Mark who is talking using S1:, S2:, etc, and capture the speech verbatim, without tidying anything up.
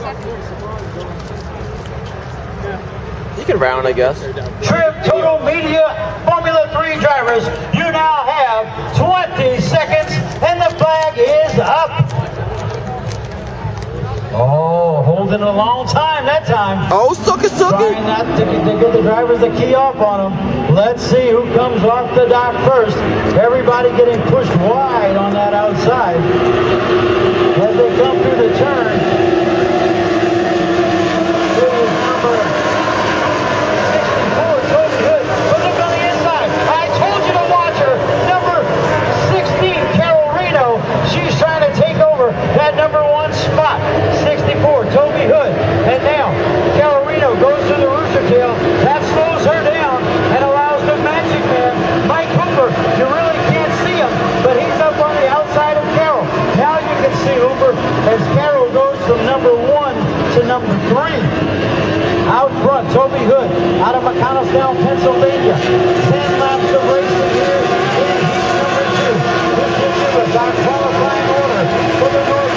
S1: You can round, I guess.
S2: Trib Total Media Formula three drivers, you now have twenty seconds, and the flag is up. Oh, holding a long time that time.
S1: Oh, suck it, suck it.
S2: Trying not to, to get the drivers to key off on them. Let's see who comes off the dock first. Everybody getting pushed wide on that outside as they come through the turn. That number one spot, sixty-four, Toby Hood. And now, Carol Reno goes to the rooster tail. That slows her down and allows the Magic Man, Mike Hooper. You really can't see him, but he's up on the outside of Carol. Now you can see Hooper as Carol goes from number one to number three. Out front, Toby Hood, out of McConnellstown, Pennsylvania. Ten laps of racing here in heat number two. This will give us our qualifying order for the North